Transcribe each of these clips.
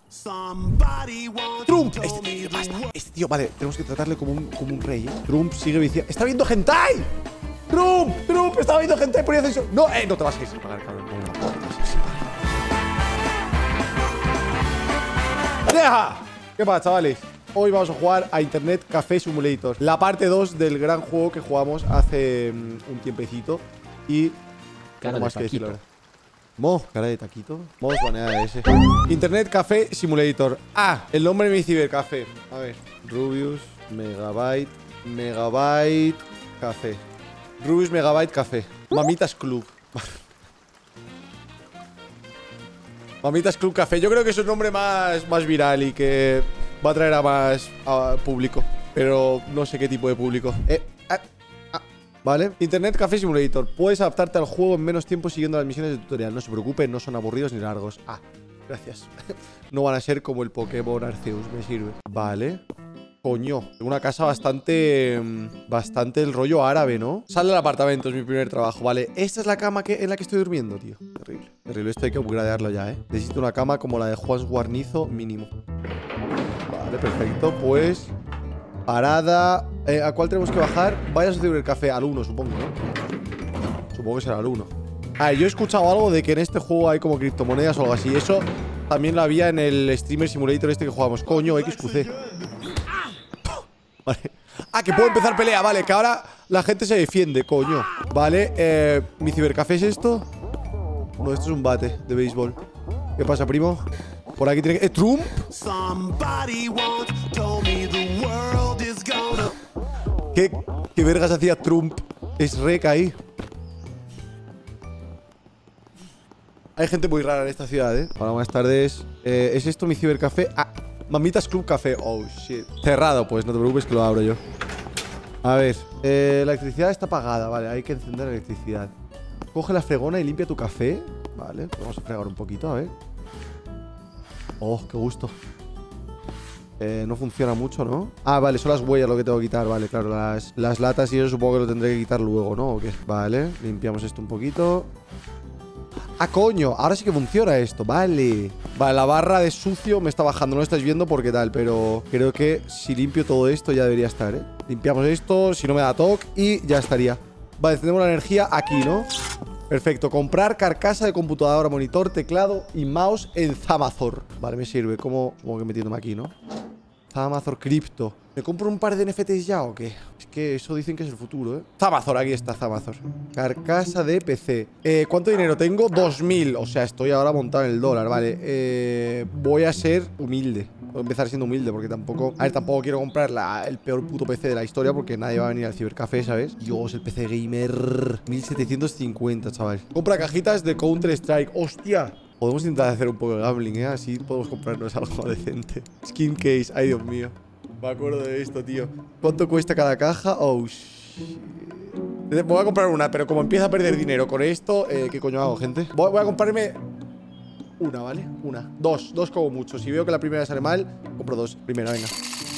Trump. Este tío, vale, tenemos que tratarle como un rey, ¿eh? Trump sigue viciado. ¡Está viendo hentai! Trump, está viendo hentai por eso. No, no te vas a ir sin pagar, cabrón. No te vas a ir sin pagar. ¡Deja! ¿Qué pasa, chavales? Hoy vamos a jugar a Internet Café Simulator, la parte 2 del gran juego que jugamos hace un tiempecito. Y Cara más de que decirlo taquito. ahora. Cara de taquito. Vamos a banear a ese. Internet Café Simulator. El nombre de mi cibercafé. A ver. Rubius Megabyte Café. Rubius Megabyte Café. Mamitas Club. Mamitas Club Café. Yo creo que es un nombre más viral y que va a traer a más público. Pero no sé qué tipo de público. Vale. Internet Café Simulator. Puedes adaptarte al juego en menos tiempo siguiendo las misiones de tutorial. No se preocupe, no son aburridos ni largos. Gracias. No van a ser como el Pokémon Arceus. Me sirve. Vale. Coño. Una casa bastante el rollo árabe, ¿no? Sal del apartamento, es mi primer trabajo. Vale. Esta es la cama en la que estoy durmiendo, tío. Terrible. Terrible. Esto hay que upgradearlo ya, ¿eh? Necesito una cama como la de Juan Guarnizo mínimo. Vale, perfecto. Pues... Parada. ¿A cuál tenemos que bajar? Vaya a subir el café al 1, supongo, ¿no? Supongo que será al 1. Yo he escuchado algo de que en este juego hay como criptomonedas o algo así. Eso también lo había en el Streamer Simulator este que jugamos. Coño, XQC. Vale. Que puedo empezar pelea. Vale, que ahora la gente se defiende, coño. Vale, ¿mi cibercafé es esto? No, esto es un bate de béisbol. ¿Qué pasa, primo? Por aquí tiene que... ¿Trump? ¿Qué vergas hacía Trump? Es rec ahí. Hay gente muy rara en esta ciudad, ¿eh? Hola, buenas tardes. ¿Es esto mi cibercafé? Mamitas Club Café. Oh, shit. Cerrado, pues. No te preocupes que lo abro yo. A ver. La electricidad está apagada. Vale, hay que encender la electricidad. Coge la fregona y limpia tu café. Vale, pues vamos a fregar un poquito, a ver. Oh, qué gusto. No funciona mucho, ¿no? Vale, son las huellas lo que tengo que quitar. Vale, claro, las latas y eso supongo que lo tendré que quitar luego, ¿no? ¿O qué? Vale, limpiamos esto un poquito. Coño, ahora sí que funciona esto. Vale. Vale, la barra de sucio me está bajando. No lo estáis viendo porque tal, pero creo que si limpio todo esto ya debería estar, ¿eh? Limpiamos esto, si no me da toque y ya estaría. Vale, tenemos la energía aquí, ¿no? Perfecto, comprar carcasa de computadora, monitor, teclado y mouse en Zamazor. Vale, me sirve. Supongo que metiéndome aquí, ¿no? Zamazor Crypto. ¿Me compro un par de NFTs ya o qué? Es que eso dicen que es el futuro, ¿eh? Zamazor, aquí está Zamazor. Carcasa de PC. ¿Cuánto dinero tengo? 2000. O sea, estoy ahora montado en el dólar, vale. Voy a ser humilde. Voy a empezar siendo humilde porque tampoco... A ver, tampoco quiero comprar el peor puto PC de la historia porque nadie va a venir al cibercafé, ¿sabes? Dios, el PC gamer. 1750, chaval. Compra cajitas de Counter-Strike. ¡Hostia! Podemos intentar hacer un poco de gambling, ¿eh? Así podemos comprarnos algo decente. Skin case. Ay, Dios mío. Me acuerdo de esto, tío. ¿Cuánto cuesta cada caja? Oh, shit. Voy a comprar una, pero como empiezo a perder dinero con esto, ¿qué coño hago, gente? Voy a comprarme una, ¿vale? Una. Dos como mucho. Si veo que la primera sale mal, compro dos. Primera, venga.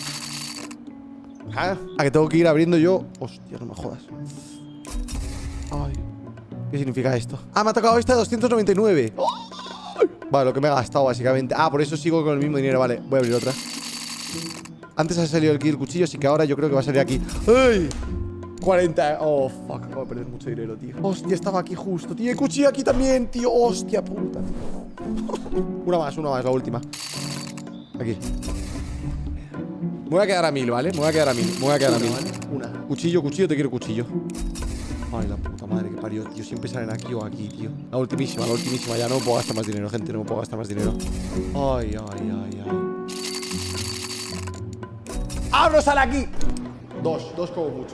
Que tengo que ir abriendo yo. Hostia, no me jodas. Ay. ¿Qué significa esto? Me ha tocado esta de 299. Vale, lo que me he gastado básicamente. Por eso sigo con el mismo dinero. Vale, voy a abrir otra. Antes ha salido el cuchillo, así que ahora yo creo que va a salir aquí. ¡Ay! 40. Oh, fuck. Voy a perder mucho dinero, tío. Hostia, estaba aquí justo, tío. El cuchillo aquí también, tío. Hostia puta, tío. Una más, la última. Aquí. Me voy a quedar a 1000, ¿vale? Me voy a quedar a 1000. Una. Cuchillo, te quiero cuchillo. Ay, la puta madre que parió, tío. Siempre salen aquí o aquí, tío. La ultimísima. Ya no me puedo gastar más dinero, gente. No me puedo gastar más dinero. Ay. ¡No sale aquí! Dos como mucho.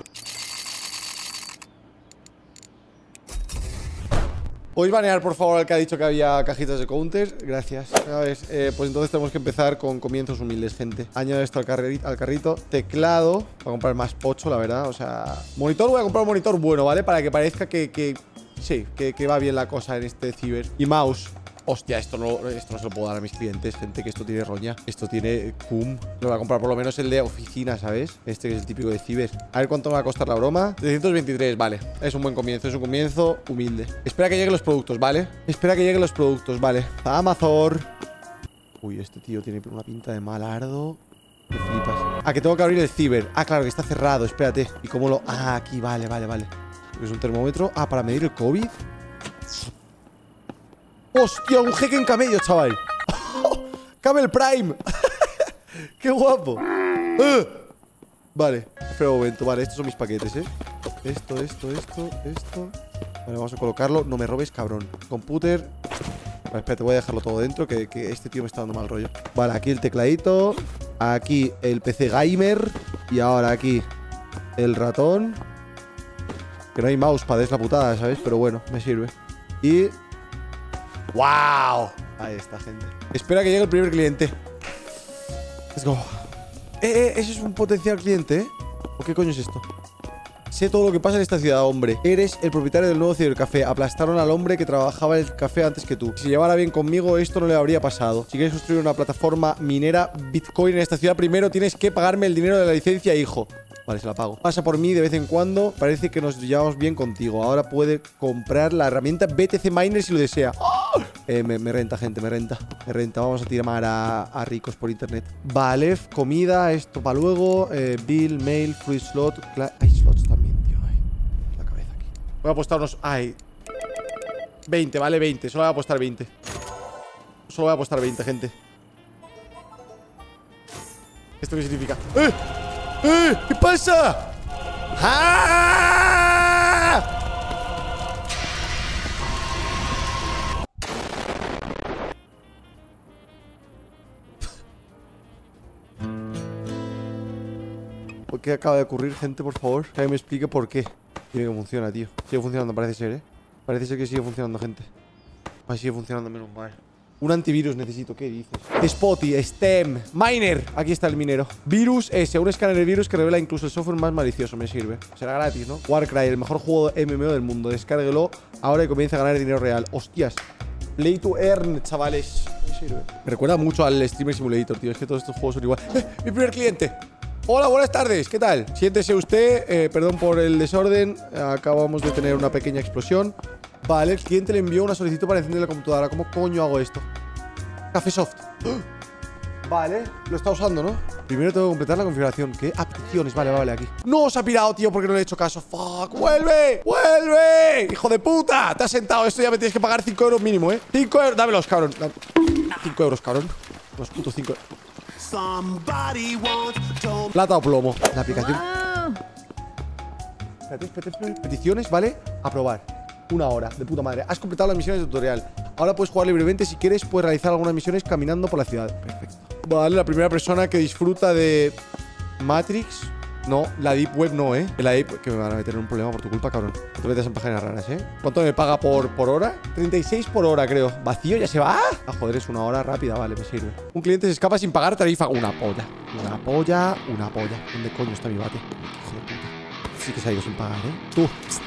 ¿Podéis banear, por favor, al que ha dicho que había cajitas de counter? Gracias. A ver, pues entonces tenemos que empezar con comienzos humildes, gente. Añado esto al carrito. Teclado. Voy a comprar más pocho, la verdad. O sea, monitor, voy a comprar un monitor bueno, ¿vale? Para que parezca que va bien la cosa en este ciber. Y mouse. Hostia, esto no se lo puedo dar a mis clientes, gente, que esto tiene roña. Esto tiene cum. Me voy a comprar por lo menos el de oficina, ¿sabes? Este que es el típico de ciber. A ver cuánto me va a costar la broma. 323, vale. Es un buen comienzo, es un comienzo humilde. Espera que lleguen los productos, ¿vale? Amazon. Uy, este tío tiene una pinta de malardo. Me flipas. Ah, que tengo que abrir el ciber. Ah, claro, que está cerrado. Espérate. ¿Y cómo lo...? Ah, aquí, vale. Es un termómetro. Ah, para medir el COVID. ¡Hostia! Un jeque en camello, chaval. ¡Camel Prime! ¡Qué guapo! Vale, espera un momento. Vale, estos son mis paquetes, ¿eh? Esto. Vale, vamos a colocarlo. No me robes, cabrón. Computer. Vale, espérate, voy a dejarlo todo dentro, que este tío me está dando mal rollo. Vale, aquí el tecladito. Aquí el PC gamer. Y ahora aquí el ratón. Que no hay mousepad, es la putada, ¿sabes? Pero bueno, me sirve. Y... ¡wow! Ahí está, gente. Espera que llegue el primer cliente. Let's go. Ese es un potencial cliente, ¿eh? ¿O qué coño es esto? Sé todo lo que pasa en esta ciudad, hombre. Eres el propietario del nuevo cibercafé. Aplastaron al hombre que trabajaba en el café antes que tú. Si se llevara bien conmigo, esto no le habría pasado. Si quieres construir una plataforma minera Bitcoin en esta ciudad, primero tienes que pagarme el dinero de la licencia, hijo. Vale, se la pago. Pasa por mí de vez en cuando. Parece que nos llevamos bien contigo. Ahora puede comprar la herramienta BTC Miner si lo desea. ¡Oh! Me renta, gente, me renta. Vamos a tirar a ricos por internet. Vale, comida, esto para luego. Bill, mail, free slot. Hay slots también, tío. Ay, la cabeza aquí. Voy a apostar unos... Ay. 20, vale, 20. Solo voy a apostar 20. Solo voy a apostar 20, gente. ¿Esto qué significa? ¿Qué pasa? ¡Ah! ¿Por qué acaba de ocurrir, gente, por favor? Que me explique por qué. Tiene que funciona, tío. Sigue funcionando, parece ser, ¿eh? Parece ser que sigue funcionando, gente. Ay, sigue funcionando, menos mal. Un antivirus necesito, ¿qué dices? Spotty, STEM, Miner. Aquí está el minero. Virus S, un escáner de virus que revela incluso el software más malicioso. Me sirve. Será gratis, ¿no? Warcry, el mejor juego MMO del mundo. Descárguelo ahora y comienza a ganar dinero real. Hostias. Play to earn, chavales. Me sirve. Me recuerda mucho al Streamer Simulator, tío. Es que todos estos juegos son igual. Mi primer cliente. Hola, buenas tardes, ¿qué tal? Siéntese usted, perdón por el desorden. Acabamos de tener una pequeña explosión. Vale, el cliente le envió una solicitud para encender la computadora. ¿Cómo coño hago esto? Café Soft. Vale, lo está usando, ¿no? Primero tengo que completar la configuración. ¿Qué? Peticiones, vale, aquí. No, se ha pirado, tío, porque no le he hecho caso. Fuck, ¡vuelve! ¡Hijo de puta! Te has sentado, esto ya me tienes que pagar 5 euros mínimo, ¿eh? 5 euros, dámelos, cabrón. 5 euros, cabrón. Los putos 5 euros. Plata o plomo. La aplicación. Espérate. Peticiones, ¿vale? Aprobar. 1 hora, de puta madre. Has completado las misiones de tutorial. Ahora puedes jugar libremente. Si quieres, puedes realizar algunas misiones caminando por la ciudad. Perfecto. Vale, la primera persona que disfruta de Matrix. No, la Deep Web no, ¿eh? La Deep... Que me van a meter en un problema por tu culpa, cabrón. No te metas en páginas raras, ¿eh? ¿Cuánto me paga por hora? 36 por hora, creo. ¿Vacío? ¿Ya se va? Ah, joder, es 1 hora rápida. Vale, me sirve. Un cliente se escapa sin pagar tarifa. Una polla. ¿Dónde coño está mi bate? Sí que se ha ido sin pagar, ¿eh? Tú.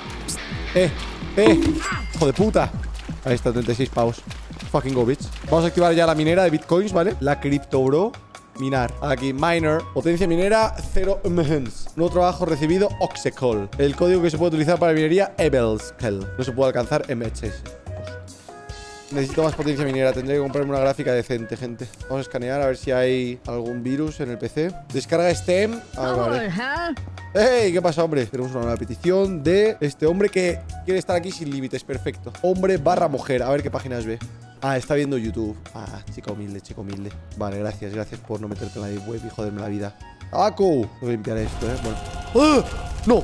Hijo de puta. Ahí está, 36 pavos. Fucking go, bitch. Vamos a activar ya la minera de bitcoins, ¿vale? La Crypto Bro. Minar. Aquí, miner. Potencia minera 0 mhs. Nuevo trabajo recibido, Oxecol. El código que se puede utilizar para minería, Ebelskel. No se puede alcanzar MHS. Necesito más potencia minera. Tendré que comprarme una gráfica decente, gente. Vamos a escanear a ver si hay algún virus en el PC. Descarga STEM. Vale. ¡Hey! ¿Qué pasa, hombre? Tenemos una nueva petición de este hombre que quiere estar aquí sin límites. Perfecto. Hombre / mujer. A ver qué páginas ve. Ah, está viendo YouTube. Ah, chica humilde. Vale, gracias por no meterte en la web y joderme la vida. ¡Tabaco! Voy a limpiar esto, ¿eh? Bueno. ¡Ah! No,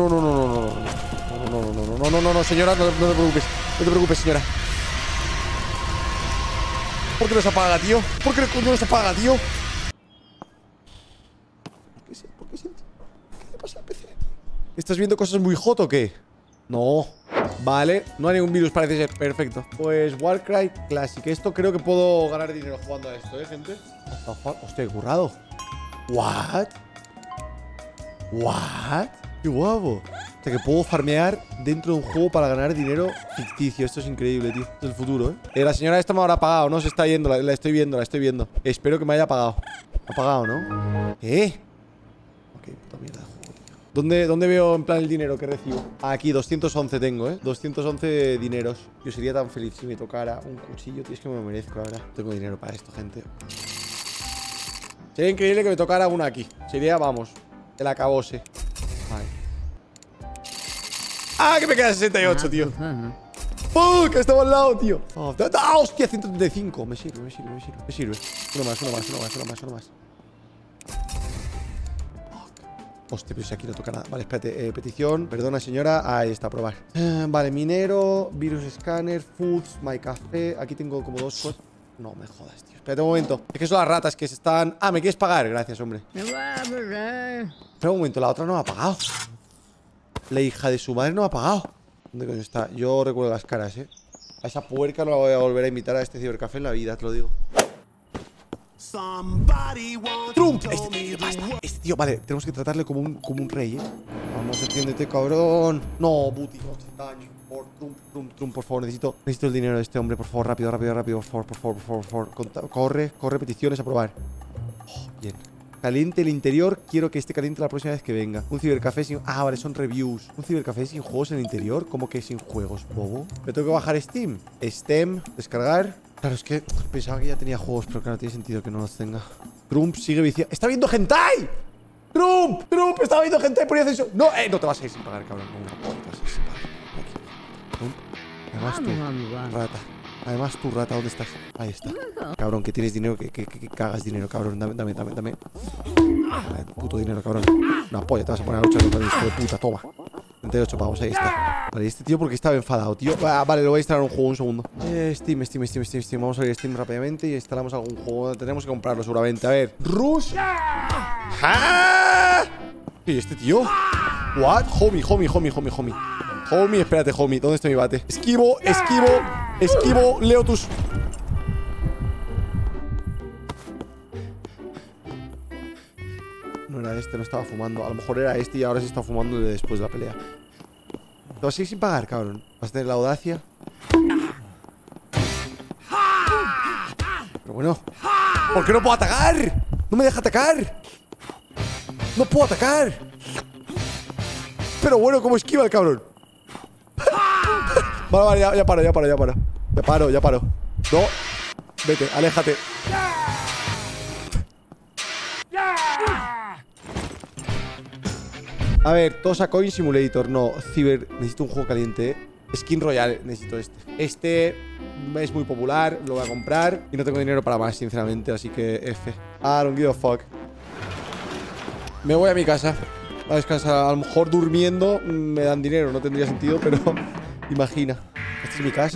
señora, no te preocupes. No te preocupes, señora. ¿Por qué no se apaga, tío? ¿Por qué no se apaga, tío? ¿Por qué le pasa al PC? ¿Estás viendo cosas muy hot o qué? No. Vale, no hay ningún virus, parece ser. Perfecto. Pues Warcry Classic. Esto creo que puedo ganar dinero jugando a esto, gente. Hostia, qué currado. What? Qué guapo. O sea, que puedo farmear dentro de un juego para ganar dinero ficticio. Esto es increíble, tío. Esto es el futuro, ¿eh? La señora esta me habrá pagado, ¿no? Se está yendo, la estoy viendo. Espero que me haya pagado. ¿Me ha pagado, no? Ok, puta mierda de juego, tío. ¿Dónde veo en plan el dinero que recibo? Aquí, 211 tengo, 211 dineros. Yo sería tan feliz si me tocara un cuchillo. Tío, es que me lo merezco, la verdad. No tengo dinero para esto, gente. Sería increíble que me tocara una aquí. Sería, vamos, el acabose. Vale. ¡Ah, que me queda 68, tío! ¡Fuck! Estaba al lado, tío. ¡Ah, hostia! 135. Me sirve. Uno más. Hostia, pero si aquí no toca nada. Vale, espérate. Petición. Perdona, señora. Ahí está, probar. Vale, minero. Virus scanner. Foods. My café. Aquí tengo como dos cosas. No me jodas, tío. Espérate un momento. Es que son las ratas que se están... Ah, ¿me quieres pagar? Gracias, hombre. Espera un momento. La otra no me ha pagado. La hija de su madre no me ha pagado. ¿Dónde coño está? Yo recuerdo las caras, A esa puerca no la voy a volver a invitar a este cibercafé en la vida, te lo digo. ¡Trump! Este tío, vale, tenemos que tratarle como un rey, Vamos, entiéndete, cabrón. No, Buti, no te daño. Trump, por favor, necesito el dinero de este hombre, por favor, rápido, por favor. Corre, peticiones, aprobar. Oh, bien. Caliente el interior, quiero que esté caliente la próxima vez que venga. Un cibercafé sin... Ah, vale, son reviews. Un cibercafé sin juegos en el interior. ¿Cómo que sin juegos, bobo? Me tengo que bajar Steam. Descargar. Claro, es que pensaba que ya tenía juegos, pero claro, tiene sentido que no los tenga. Trump sigue viciado. ¡Está viendo hentai! ¡Trump! ¡Estaba viendo hentai por eso! ¡No! No te vas a ir sin pagar, cabrón. No te vas a ir sin pagar. Aquí. Trump. Además tú, rata, ¿dónde estás? Ahí está. Cabrón, que tienes dinero, que cagas dinero, cabrón. Dame. Puto dinero, cabrón. Una polla, te vas a poner a luchar contra el hijo de puta, toma. 38 pavos, ahí está. Vale, este tío porque estaba enfadado, tío. Vale, lo voy a instalar un juego, un segundo. Steam. Vamos a abrir Steam rápidamente y instalamos algún juego. Tenemos que comprarlo seguramente. A ver. Rush. ¡Ah! ¿Y este tío? What? Homie. Homie, espérate, homie. ¿Dónde está mi bate? Esquivo. Leo tus... No era este, no estaba fumando. A lo mejor era este y ahora se está fumando después de la pelea. Te vas a ir sin pagar, cabrón. Vas a tener la audacia. Pero bueno. ¿Por qué no puedo atacar? No me deja atacar. No puedo atacar. Pero bueno, ¿cómo esquiva el cabrón? Vale, ya paro. Ya paro. No. Vete, aléjate. A ver, Tosa Coin Simulator. No, necesito un juego caliente. Skin Royale, necesito este. Este es muy popular, lo voy a comprar. Y no tengo dinero para más, sinceramente, así que F. I don't give a fuck. Me voy a mi casa a descansar. A lo mejor durmiendo me dan dinero, no tendría sentido, pero imagina. Esta es mi casa.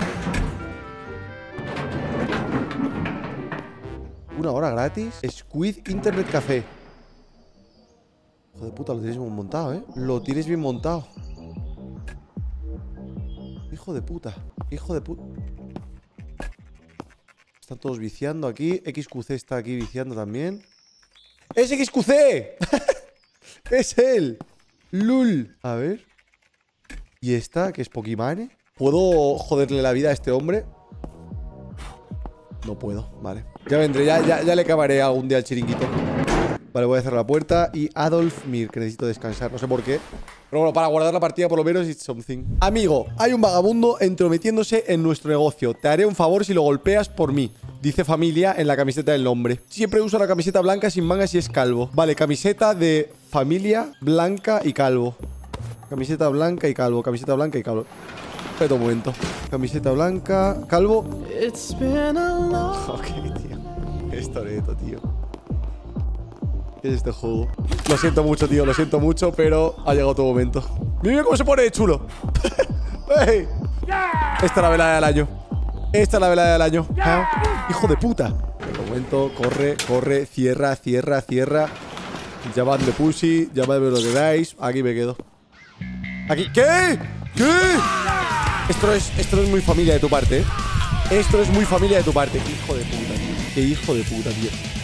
1 hora gratis. Squid Internet Café. Hijo de puta, lo tienes bien montado, Lo tienes bien montado. Hijo de puta. Están todos viciando aquí. XQC está aquí viciando también. ¡Es XQC! ¡Es él! ¡Lul! A ver. ¿Y esta? ¿Que es Pokimane? ¿Puedo joderle la vida a este hombre? No puedo, vale. Ya vendré, ya le acabaré algún día al chiringuito. Vale, voy a cerrar la puerta. Y Adolf Mir, que necesito descansar, no sé por qué. Pero bueno, para guardar la partida por lo menos it's something. Amigo, hay un vagabundo entrometiéndose en nuestro negocio. Te haré un favor si lo golpeas por mí. Dice familia en la camiseta del nombre. Siempre uso la camiseta blanca sin mangas y es calvo. Vale, camiseta de familia blanca y calvo. Camiseta blanca y calvo. Espera un momento. Camiseta blanca, calvo. Ok, tío. Es Toretto, tío. ¿Qué es este juego? Lo siento mucho, tío. Lo siento mucho, pero ha llegado tu momento. Mira cómo se pone de chulo. Hey. Esta es la velada del año. ¿Ah? Hijo de puta. Un momento. Corre. Cierra. Llamadme pussy. Llamadme lo que dais. Aquí me quedo. Aquí. ¿Qué? Esto no es muy familia de tu parte, Esto es muy familia de tu parte. Qué hijo de puta, tío.